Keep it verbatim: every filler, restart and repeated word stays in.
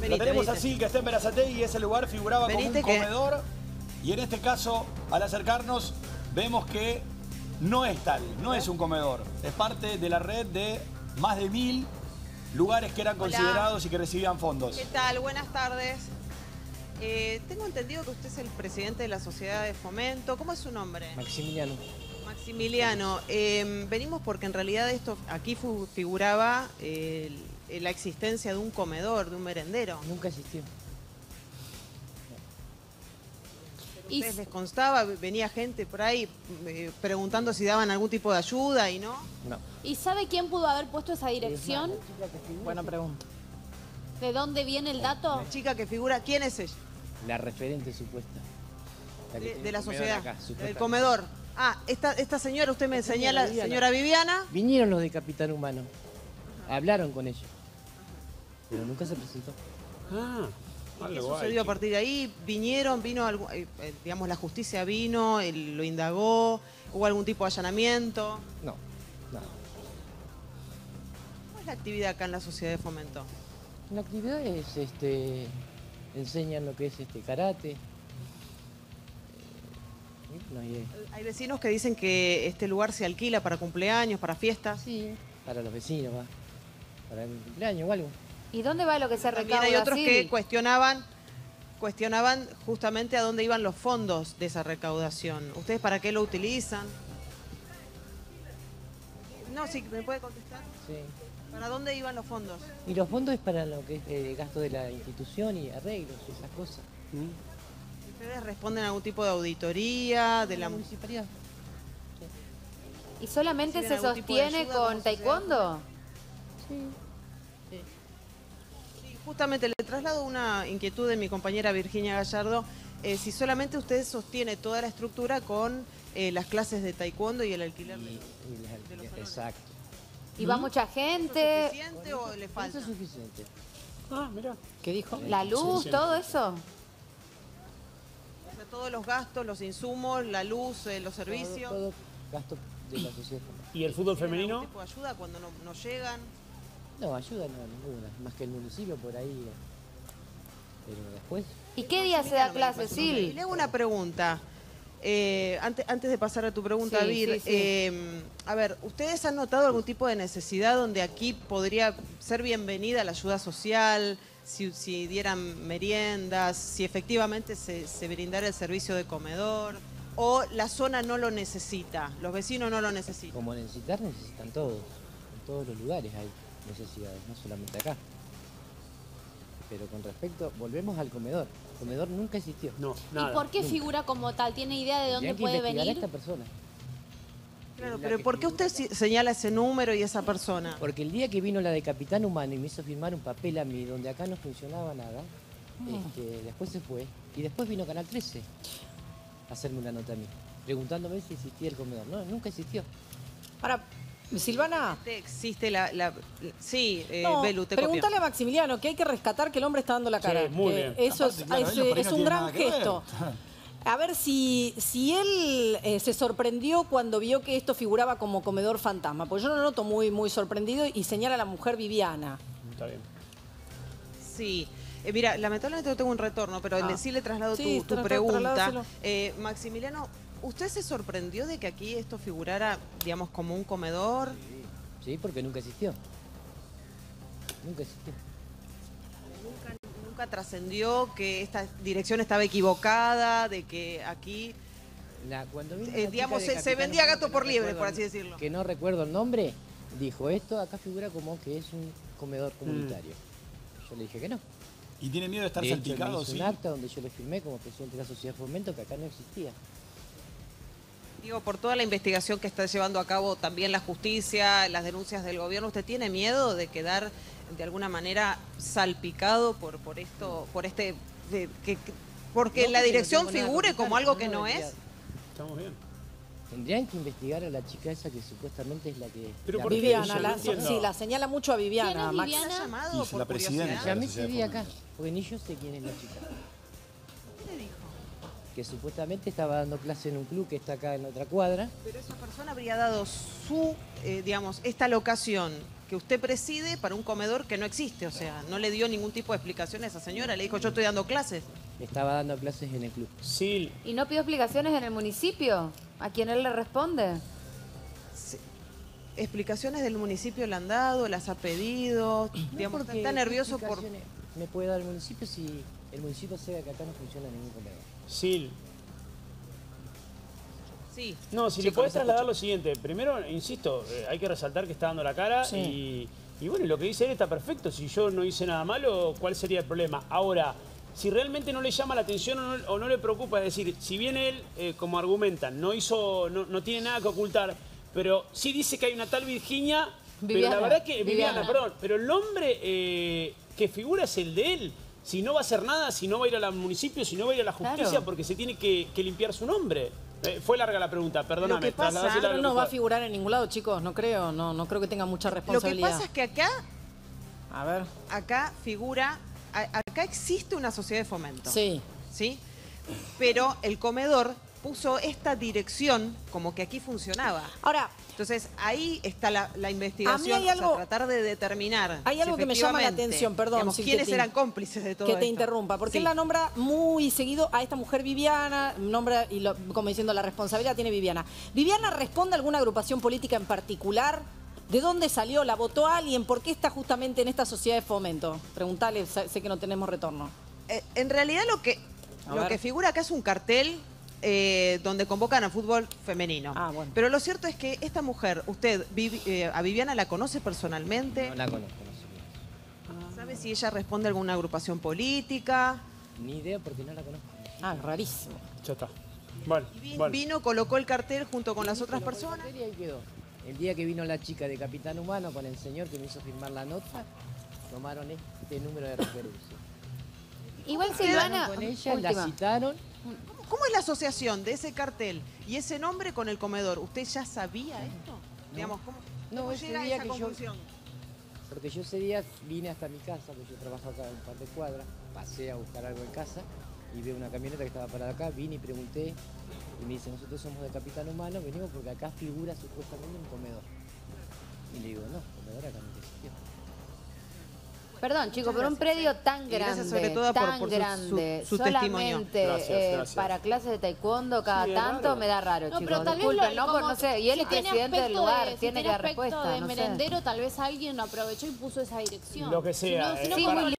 Venite, La tenemos venite. así, que está en Berazategui y ese lugar figuraba Venite como un que- comedor. Y en este caso, al acercarnos, vemos que no es tal, no es un comedor. Es parte de la red de más de mil lugares que eran Hola. considerados y que recibían fondos. ¿Qué tal? Buenas tardes. Eh, tengo entendido que usted es el presidente de la Sociedad de Fomento. ¿Cómo es su nombre? Maximiliano. Maximiliano. Eh, venimos porque en realidad esto aquí fu- figuraba eh, el- la existencia de un comedor, de un merendero. Nunca existió. ¿A ustedes les constaba? Venía gente por ahí eh, preguntando si daban algún tipo de ayuda y no. No. ¿Y sabe quién pudo haber puesto esa dirección? Buena pregunta. ¿De dónde viene el dato? La chica que figura, ¿quién es ella? La referente supuesta. La que De, tiene de la el comedor sociedad, acá, del supuestamente. comedor. Ah, esta, esta señora, usted me Esta señala, señora Viviana. señora Viviana. Vinieron los de Capitán Humano. Hablaron con ellos. Pero nunca se presentó. Ah, ¿Qué sucedió a partir de ahí? ¿Vinieron? ¿Vino algún, eh, eh, digamos, la justicia vino, él lo indagó? ¿Hubo algún tipo de allanamiento? No, nada. ¿Cómo es la actividad acá en la Sociedad de Fomento? La actividad es, este, enseñan lo que es este karate. Eh, no, y, eh, Hay vecinos que dicen que este lugar se alquila para cumpleaños, para fiestas. sí, para los vecinos, va. Para el cumpleaños o algo. ¿Y dónde va lo que se También recauda, hay otros Sil? que cuestionaban, cuestionaban justamente a dónde iban los fondos de esa recaudación. ¿Ustedes para qué lo utilizan? No, sí, ¿me puede contestar? Sí. ¿Para dónde iban los fondos? Y los fondos es para lo que es el gasto de la institución y arreglos y esas cosas. ¿Ustedes responden a algún tipo de auditoría de la municipalidad? ¿Y solamente ¿Reciben se algún tipo de sostiene ayuda como con sociedad? taekwondo? Sí, justamente le traslado una inquietud de mi compañera Virginia Gallardo. Eh, si solamente usted sostiene toda la estructura con eh, las clases de taekwondo y el alquiler de, Y, y las- de los salones. exacto. ¿Y va mucha ¿Es gente? suficiente o le falta? Eso es suficiente. Ah, mira. ¿Qué dijo? ¿La luz, Sí, sí. todo eso? O sea, todos los gastos, los insumos, la luz, eh, los servicios. Todo, todo gasto de la sociedad. ¿Y el fútbol ¿Tienen femenino? algún tipo de ayuda cuando no, no llegan? No, ayuda no, ninguna. Más que el municipio por ahí. Pero después, ¿Y qué día se da clase, Y Sil? le hago una pregunta. Eh, antes, antes de pasar a tu pregunta, Sí, Vir, sí, sí. eh, a ver, ¿ustedes han notado algún tipo de necesidad donde aquí podría ser bienvenida la ayuda social, si, si dieran meriendas, si efectivamente se, se brindara el servicio de comedor, o la zona no lo necesita, los vecinos no lo necesitan? como necesitar, necesitan todos. En todos los lugares hay necesidades, no solamente acá. Pero con respecto, volvemos al comedor. El comedor nunca existió. No, ¿Y nada. por qué nunca. figura como tal? ¿Tiene idea de dónde Tendrían que puede investigar a venir? esta persona. Claro, Es la pero que ¿por qué figura usted acá. si- señala ese número y esa persona? Porque el día que vino la de Capitán Humano y me hizo firmar un papel a mí donde acá no funcionaba nada, este, después se fue. Y después vino Canal trece a hacerme una nota a mí, preguntándome si existía el comedor. No, nunca existió. Ahora, Silvana, Existe la... la- la- sí, eh, no, Belu, te copio. pregúntale a Maximiliano que hay que rescatar que el hombre está dando la cara. Sí, muy que bien. Eso Aparte, es, claro, es- ellos por ahí es no un tienen gran nada que ver. gesto. A ver si, si él eh, se sorprendió cuando vio que esto figuraba como comedor fantasma, porque yo lo noto muy, muy sorprendido y señala a la mujer Viviana. Está bien. Sí. Eh, mira, lamentablemente no tengo un retorno, pero Ah. le- sí le traslado Sí, tu, tu tra- tra- pregunta. trasládaselo. Eh, Maximiliano, ¿usted se sorprendió de que aquí esto figurara, digamos, como un comedor? Sí, porque nunca existió. Nunca existió. ¿Nunca, nunca trascendió que esta dirección estaba equivocada, de que aquí, La- cuando vino eh, la digamos, chica de se, se Capitán vendía Humano, gato que por no liebre, recuerdo por el- así decirlo? Que no recuerdo el nombre, dijo esto, acá figura como que es un comedor comunitario. Yo le dije que no. ¿Y tiene miedo de estar De hecho, él me salpicado? hizo Sí. un acta donde yo le firmé como presidente de la Sociedad de Fomento que acá no existía. Digo, por toda la investigación que está llevando a cabo también la justicia, las denuncias del gobierno, ¿usted tiene miedo de quedar de alguna manera salpicado por, por esto, por este, de- que, que- porque No, la porque no dirección tengo nada figure que como ocultar, algo yo que no vendría- es? Estamos bien. Tendrían que investigar a la chica esa que supuestamente es la que... Pero la ¿por qué Viviana, ella? la, No entiendo. sí, la señala mucho a Viviana. ¿Quién es Max. Viviana? ¿La ha llamado Y por la presidenta. curiosidad? Llamé la ese Sociedad de día Fomento. acá, porque ni yo sé quién es la chica. ¿Qué le dijo? que supuestamente estaba dando clase en un club que está acá en otra cuadra. Pero esa persona habría dado su, eh, digamos, esta locación que usted preside para un comedor que no existe. O sea, no le dio ningún tipo de explicación a esa señora. Le dijo, yo estoy dando clases. Estaba dando clases en el club. Sí, ¿Y no pidió explicaciones en el municipio? ¿A quién él le responde? Sí. Explicaciones del municipio le han dado, las ha pedido. Digamos, porque está nervioso por... explicaciones me puede dar el municipio si el municipio sabe que acá no funciona ningún comedor. sí. Sí. No, si Sí, le con podés esa trasladar escucho. lo siguiente. Primero, insisto, eh, hay que resaltar que está dando la cara Sí. y, y bueno, lo que dice él está perfecto. Si yo no hice nada malo, ¿cuál sería el problema? Ahora, si realmente no le llama la atención o no, o no le preocupa, es decir, si bien él, eh, como argumentan, no hizo, no, no tiene nada que ocultar, pero sí dice que hay una tal Virginia, Viviana. pero la verdad que, Viviana, Viviana. perdón, pero el nombre eh, que figura es el de él. Si no va a hacer nada, si no va a ir al municipio, si no va a ir a la justicia, Claro. porque se tiene que, que limpiar su nombre. Eh, fue larga la pregunta, perdóname. Lo que pasa- trasladásela a Pero lo no que va a fue. figurar en ningún lado, chicos, no creo, no, no creo que tenga mucha Lo que responsabilidad. pasa es que acá, A ver. acá figura, a- acá existe una sociedad de fomento. Sí. ¿Sí? Pero el comedor puso esta dirección como que aquí funcionaba. Ahora, Entonces, ahí está la, la investigación, A mí hay o sea, algo- tratar de determinar. hay si algo que me llama la efectivamente, atención, perdón, digamos, sí, que quiénes te- eran cómplices de todo que te esto. interrumpa, porque Sí. él la nombra muy seguido a esta mujer Viviana, nombra y lo- como diciendo la responsabilidad tiene Viviana. ¿Viviana responde a alguna agrupación política en particular? ¿De dónde salió? ¿La votó alguien? ¿Por qué está justamente en esta sociedad de fomento? Preguntale, sé sé que no tenemos retorno. Eh, en realidad lo que, A lo ver. que figura acá es un cartel eh, donde convocan a fútbol femenino. Ah, bueno. Pero lo cierto es que esta mujer, usted, Vivi- eh, a Viviana la conoce personalmente. No la conozco, no sé quién ¿Sabe si ella responde a alguna agrupación política? es. Ni idea porque no la conozco. Ah, rarísimo. Ya está. Bueno, Y vi- bueno. Vino, colocó el cartel junto con las otras Colocó el personas. cartel y ahí quedó. El día que vino la chica de Capitán Humano con el señor que me hizo firmar la nota, tomaron este número de referencia. Igual Hablaron Silvana, con ella, la última. citaron. ¿Cómo, cómo es la asociación de ese cartel y ese nombre con el comedor? ¿Usted ya sabía esto? Digamos, ¿cómo, No, cómo ese llega a día esa que yo- conclusión? Porque yo ese día vine hasta mi casa, porque yo trabajo acá en un par de cuadras, pasé a buscar algo en casa y veo una camioneta que estaba parada acá, vine y pregunté y me dice, nosotros somos de Capitán Humano, venimos porque acá figura supuestamente un comedor. Y le digo, no, comedor acá no existió. Perdón, chicos, pero un predio tan Y grande, gracias sobre todo por- tan por su- grande, su- su testimonio. solamente Gracias, eh, gracias. para clases de taekwondo cada Sí, es tanto, raro. me da raro, No, chicos. pero tal vez Disculpen, lo- no, por como no sé. Y él si es tiene presidente del aspecto lugar, de- si tiene que tiene dar aspecto respuesta. de no sé. merendero, tal vez alguien aprovechó y puso esa dirección. Lo que sea, Si no, si eh, no, Sí, como muy